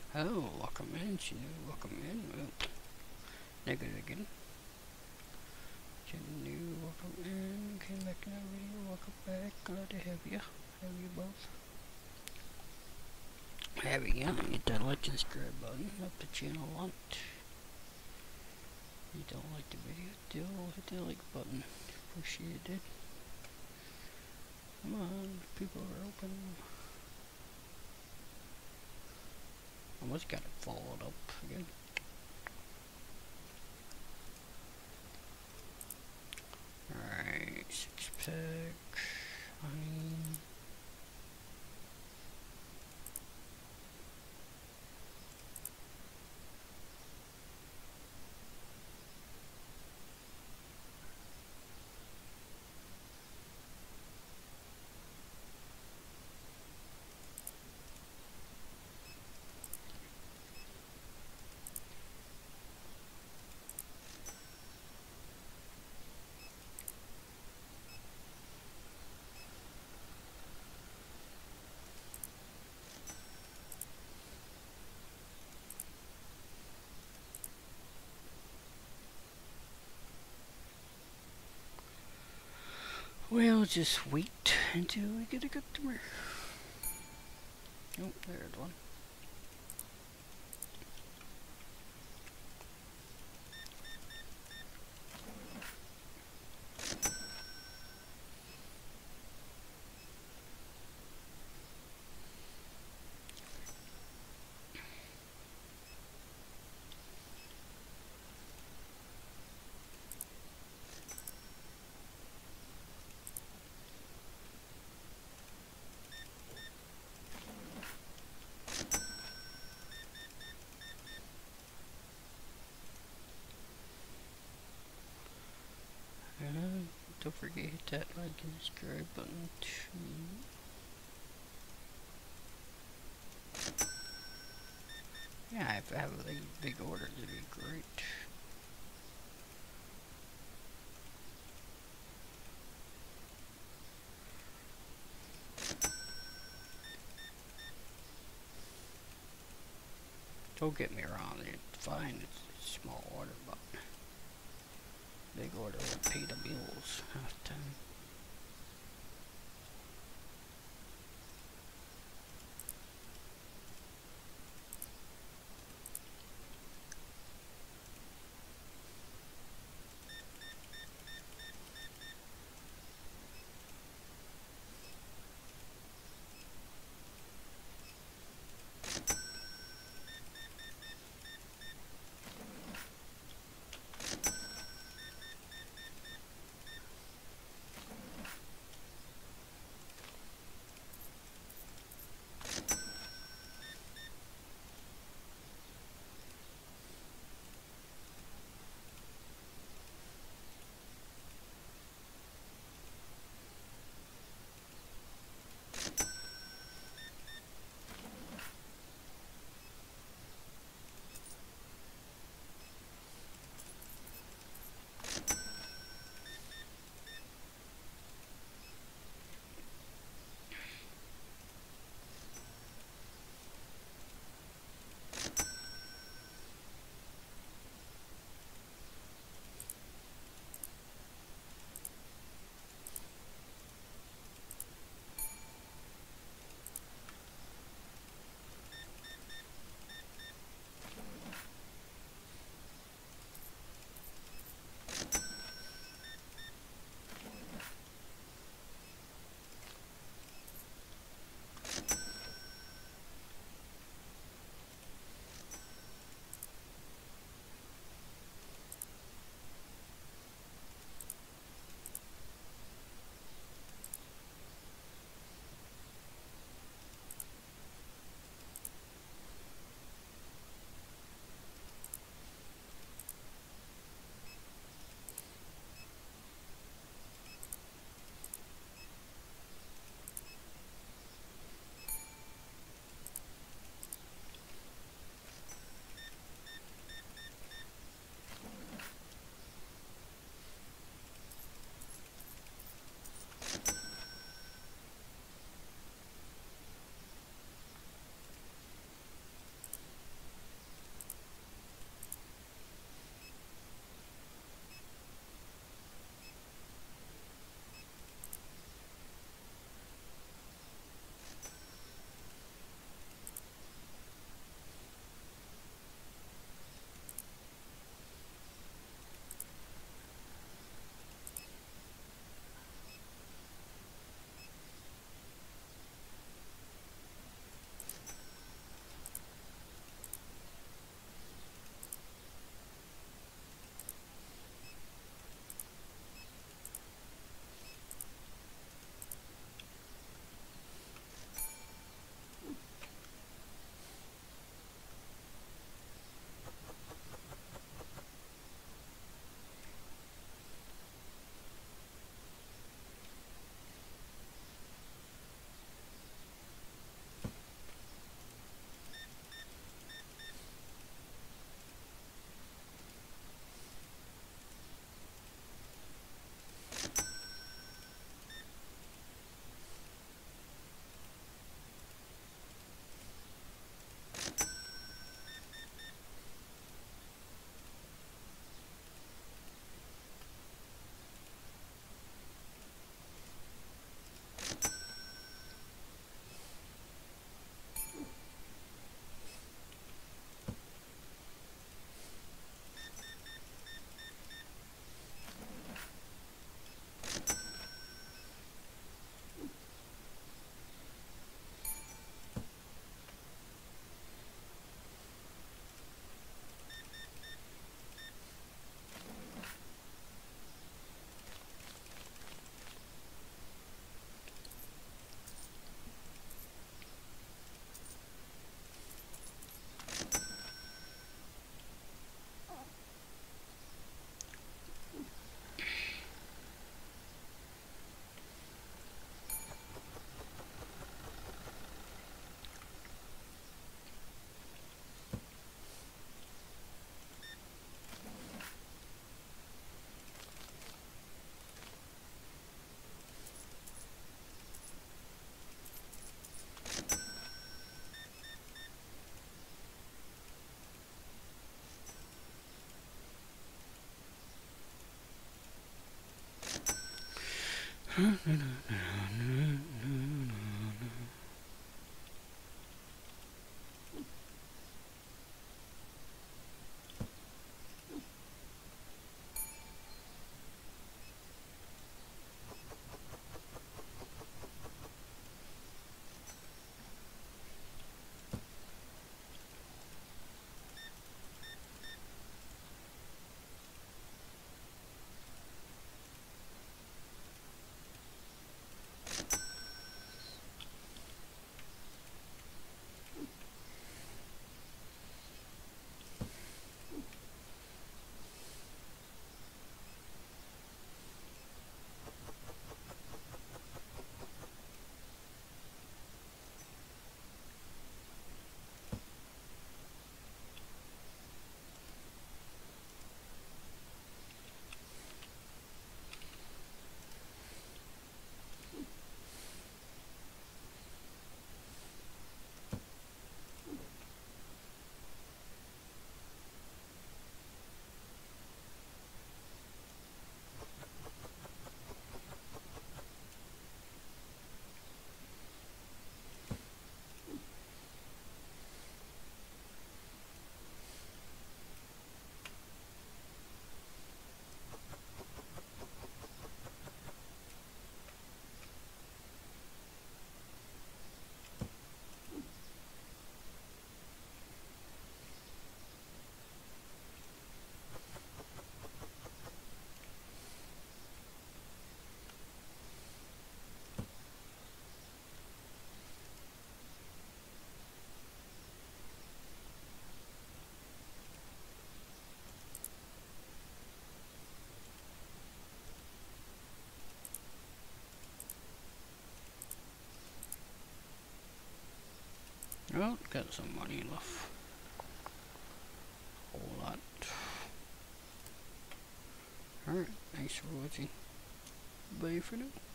Oh, welcome in. She knew welcome in. Oh, negative again. She knew welcome in. Came back to that video. Welcome back. Glad to have you. Have you both. Have you? Hit that like and subscribe button. Help the channel a lot. If you don't like the video, still hit that like button. Appreciate it. Come on, people are open. Almost got it followed up again. Alright, 6-pack, honey. We'll just wait until we get a customer. Oh, there's one. Don't forget to hit that like and subscribe button too. Yeah, if I have a big order, that'd be great. Don't get me wrong, it's fine, it's a small order, but big order would pay the bills half the time. Well, got some money left. Whole lot. Alright, thanks for watching. Bye for now.